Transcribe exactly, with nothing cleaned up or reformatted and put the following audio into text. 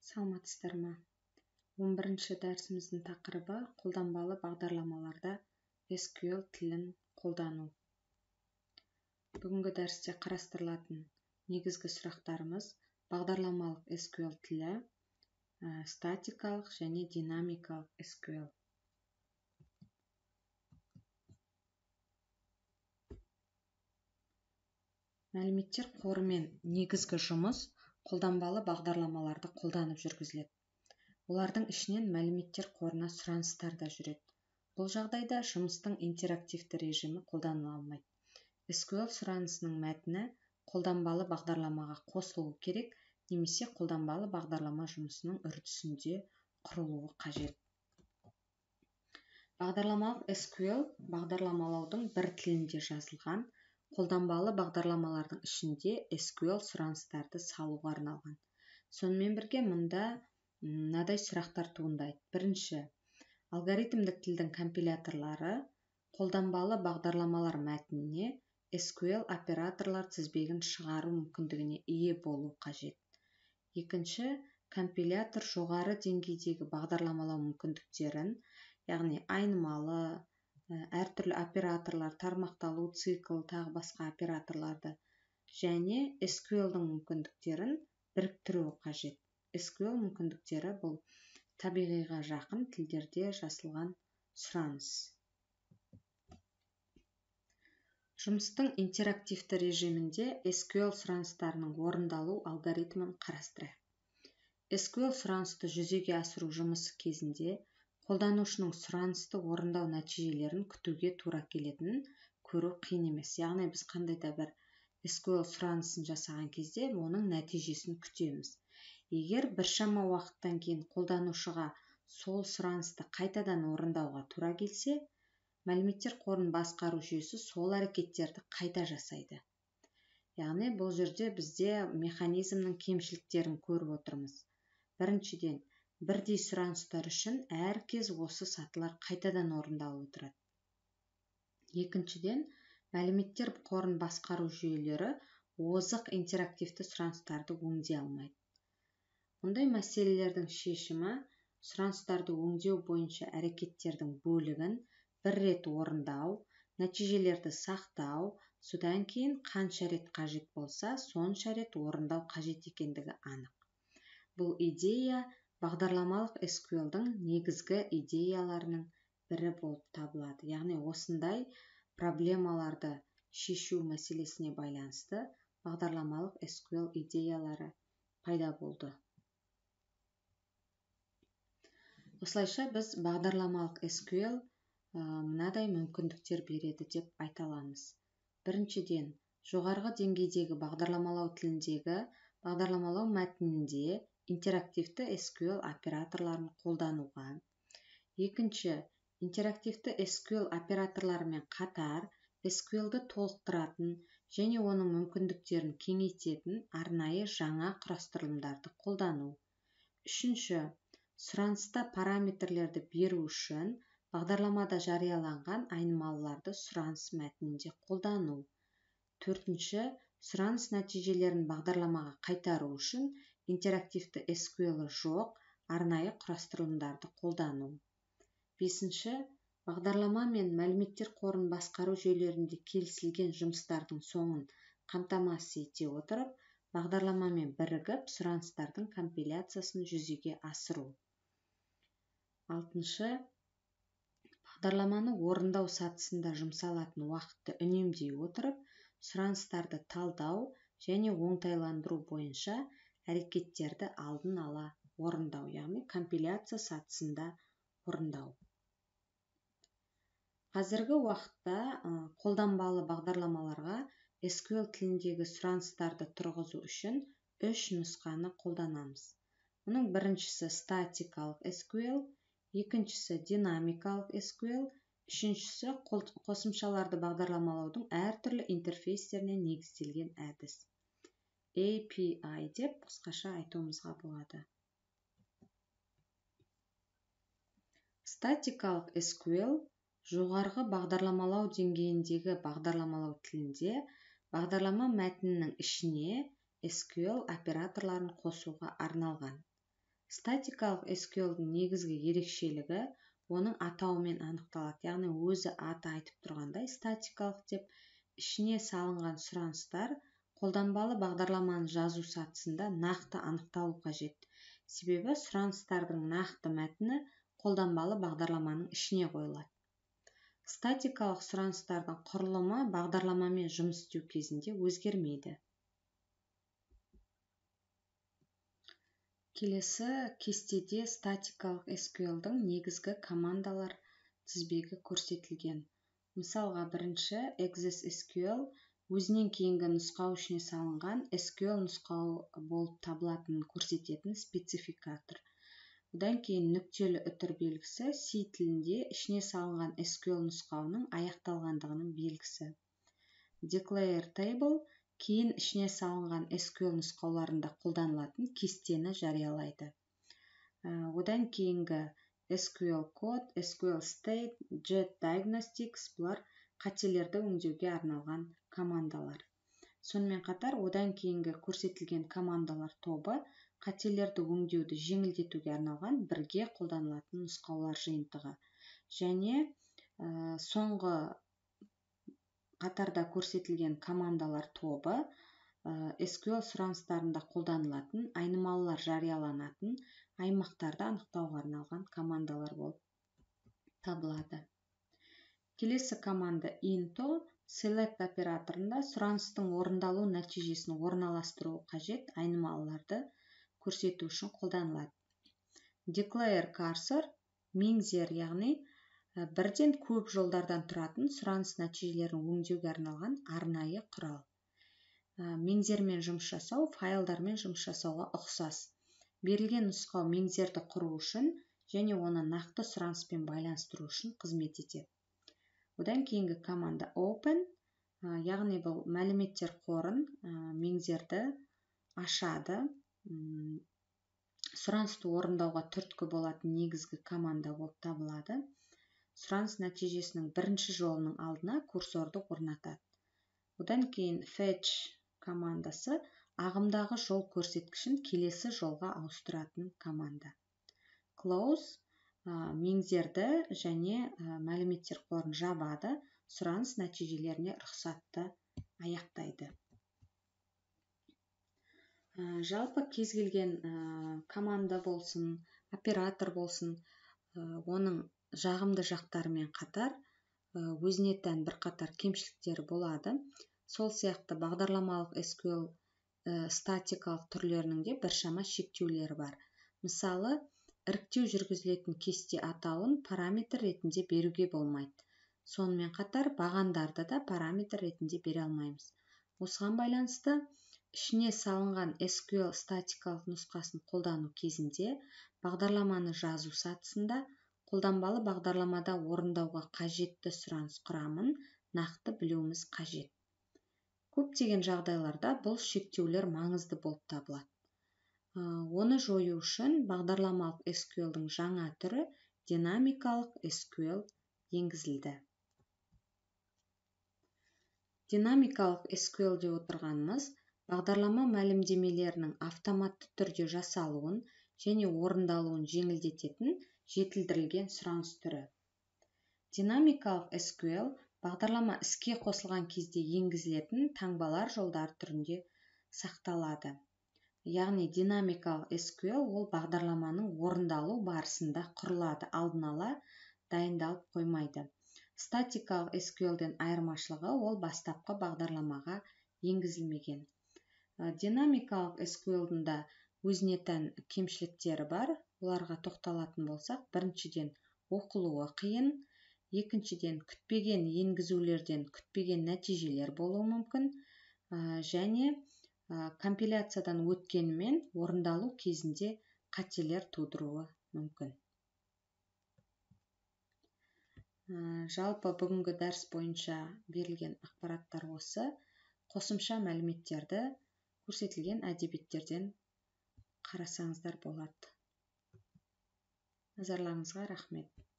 Саламатсыздар ма? он бірінші дәрісіміздің тақырыбы қолданбалы бағдарламаларда эс кью эль тілін қолдану. Бүгінгі дәрісте қарастырылатын негізгі сұрақтарымыз бағдарламалық эс кью эль тілі, статикалық және динамикалық эс кью эль. Мәліметтер қорымен негізгі жұмыс қолданбалы бағдарламаларды қолданып жүргізіледі. Олардың ішінен мәліметтер қорына сұраныстар да жүреді. Бұл жағдайда жұмыстың интерактивті режимі қолданыла алмайды. эс кью эль сұранысының мәтіні қолданбалы бағдарламаға қосылуы керек, немесе қолданбалы бағдарлама жұмысының үрдісінде құрылуы қажет. Бағдарламалық эс кью эль бағдарламалаудың бір тілінде жазылған, қолданбалы бағдарламалардың ішінде эс кью эль сұраныстарды салуға арналған. Сонымен бірге мұнда мынадай сұрақтар туындайды. Бірінші, алгоритмдік тілдің компиляторлары қолданбалы бағдарламалар мәтініне эс кью эль операторлар тізбегін шығару мүмкіндігіне ие болу қажет. Екінші, компилятор жоғары деңгейдегі бағдарламалау мүмкіндіктерін, яғни айнымалы, әртүрлі операторлар, тармақталу, цикл, тағы басқа операторларды және эс кью эль-дің мүмкіндіктерін біріктіруі қажет. эс кью эль мүмкіндіктері бұл табиғиға жақын тілдерде жасалған сұраныс. Жұмыстың интерактивті режимінде эс кью эль сұраныстарының орындалу алгоритмін қарастырайық. эс кью эль сұранысты жүзеге асыру жұмысы кезінде қолданушының сұранысты орындау нәтижелерін күтуге тура келетінін көру қиын емес. Яғни біз қандай да бір эс кью эль сұранысын жасаған кезде оның нәтижесін күтеміз. Егер біршама уақыттан кейін қолданушыға сол сұранысты қайтадан орындауға тура келсе, мәліметтер қорын басқару жүйесі сол әрекеттерді қайта жасайды. Яғни бұл жерде бізде механизмнің кемшіліктерін көріп отырмыз. Біріншіден, бірдей сұраныстар үшін әр кез осы сатылар қайтадан орындалып отырады. Екіншіден, мәліметтер қорын басқару жүйелері озық интерактивті сұраныстарды өңдей алмайды. Мұндай мәселелердің шешімі сұраныстарды өңдеу бойынша әрекеттердің бөлігін бір рет орындау, нәтижелерді сақтау, содан кейін қанша рет қажет болса, сонша рет орындау қажет екендігі анық. Бұл идея бағдарламалық эс кью эль-дің негізгі идеяларының бірі болып табылады. Яғни осындай проблемаларды шешу мәселесіне байланысты бағдарламалық эс кью эль идеялары пайда болды. Осылайша біз бағдарламалық эс кью эль мынадай мүмкіндіктер береді деп айта аламыз. Біріншіден, жоғарғы деңгейдегі бағдарламалау тіліндегі бағдарламалау мәтінінде интерактивті эс кью эль операторларын қолдануға. Екінші, интерактивті эс кью эль операторларымен қатар эс кью эль-ді толықтыратын және оның мүмкіндіктерін кеңейтетін арнайы жаңа құрастырылымдарды қолдану. Үшінші, сұраныста параметрлерді беру үшін бағдарламада жарияланған айнымалыларды сұраныс мәтінінде қолдану. Төртінші, сұраныс нәтижелерін бағдарламаға қайтару үшін интерактивті эс кью эль жоқ арнайы құрастырылымдарды қолдану. Бесінші, бағдарлама мен мәліметтер қорын басқару жүйелерінде келісілген жұмыстардың соңын қамтамасыз ете отырып, бағдарламамен бірігіп сұраныстардың компиляциясын жүзеге асыру. Алтыншы, бағдарламаны орындау сатысында жұмсалатын уақытты үнемдей отырып, сұраныстарды талдау және оңтайландыру бойынша әрекеттерді алдын ала орындау, яғни компиляция сатысында орындау. Қазіргі уақытта қолданбалы бағдарламаларға эс кью эль тіліндегі сұраныстарды тұрғызу үшін үш нұсқаны қолданамыз. Оның біріншісі статикалық эс кью эль, екіншісі динамикалық эс кью эль, үшіншісі қосымшаларды бағдарламалаудың әртүрлі интерфейстеріне негізделген әдіс. эй пи ай деп қысқаша айтуымызға болады. Статикалық эс кью эль жоғарғы бағдарламалау деңгейіндегі бағдарламалау тілінде бағдарлама мәтінінің ішіне эс кью эль операторларын қосуға арналған. Статикалық эс кью эль-дің негізгі ерекшелігі оның атауымен анықталады. Яғни өзі аты айтып тұрғандай статикалық деп, ішіне салынған сұраныстар қолданбалы бағдарламаны жазу сатысында нақты анықталу қажет. Себебі сұраныстардың нақты мәтіні қолданбалы бағдарламаның ішіне қойылады. Статикалық сұраныстардың құрылымы бағдарламамен жұмыс істеу кезінде өзгермейді. Келесі кестеде статикалық эс кью эль-дің негізгі командалар тізбегі көрсетілген. Мысалға, бірінші экзес эс кью эль өзінен кейінгі нұсқау ішіне салынған эс кью эль нұсқау болып табылатынын көрсететін спецификатор. Одан кейін нүктелі үтір белгісі C тілінде ішіне салынған эс кью эль нұсқауының аяқталғандығының белгісі. Declare table кейін ішіне салынған эс кью эль нұсқауларында қолданылатын кестені жариялайды. Одан кейінгі эс кью эль код, эс кью эль state, jet diagnostics бұлар қателерді өңдеуге арналған командалар. Сонымен қатар, одан кейінгі көрсетілген командалар тобы қателерді өңдеуді жеңілдетуге арналған бірге қолданылатын нұсқаулар жиынтығы. Және ә, соңғы қатарда көрсетілген командалар тобы эс кью эль сұраныстарында қолданылатын айнымалылар жарияланатын аймақтарды анықтауға арналған командалар болып табылады. Келесі команда into select операторында сұраныстың орындалу нәтижесін орналастыру қажет айнымалыларды көрсету үшін қолданылады. Declare cursor меңзер, яғни бірден көп жолдардан тұратын сұраныс нәтижелерін өңдеуге арналған арнайы құрал. Меңзермен жұмыс жасау файлдармен жұмыс жасауға ұқсас. Берілген нұсқау меңзерді құру үшін және оны нақты сұраныспен байланыстыру үшін қызмет етеді. Одан кейінгі команда open, яғни бұл мәліметтер қорын меңзерді ашады. Сұранысты орындауға түрткі болатын негізгі команда болып табылады. Сұраныс нәтижесінің бірінші жолының алдына курсорды орнатады. Одан кейін fetch командасы ағымдағы жол көрсеткішін келесі жолға ауыстыратын команда. Close меңзерді және мәліметтер қорын жабады, сұраныс нәтижелеріне рұқсатты аяқтайды. Жалпы кез келген команда болсын, оператор болсын, оның жағымды жақтарымен қатар өзіне тән бірқатар кемшіліктері болады. Сол сияқты бағдарламалық эс кью эль статикалық түрлерінің де біршама шектеулері бар. Мысалы, іріктеу жүргізілетін кесте атауын параметр ретінде беруге болмайды. Сонымен қатар бағандарды да параметр ретінде бере алмаймыз. Осыған байланысты ішіне салынған эс кью эль статикалық нұсқасын қолдану кезінде бағдарламаны жазу сатысында қолданбалы бағдарламада орындауға қажетті сұраныс құрамын нақты білуіміз қажет. Көптеген жағдайларда бұл шектеулер маңызды болып табылады. Оны жою үшін бағдарламалық эс кью эль-дің жаңа түрі динамикалық эс кью эль енгізілді. Динамикалық эс кью эль деп отырғанымыз бағдарлама мәлімдемелерінің автоматты түрде жасалуын және орындалуын жеңілдететін жетілдірілген сұраныс түрі. Динамикалық эс кью эль бағдарлама іске қосылған кезде енгізілетін таңбалар жолдар түрінде сақталады. Яғни динамикалық эс кью эль ол бағдарламаның орындалу барысында құрылады, алдын ала дайындалып қоймайды. Статикалық эс кью эль-ден айырмашылығы ол бастапқы бағдарламаға енгізілмеген. Динамикалық эс кью эль-дің да өзіне тән кемшіліктері бар. Оларға тоқталатын болсақ, біріншіден оқылуы қиын, екіншіден күтпеген енгізулерден күтпеген нәтижелер болуы мүмкін, және компиляциядан өткенімен орындалу кезінде қателер тудыруы мүмкін. Жалпы бүгінгі дәріс бойынша берілген ақпараттар осы. Қосымша мәліметтерді көрсетілген әдебиеттерден қарасаңыздар болады. Назарларыңызға рахмет.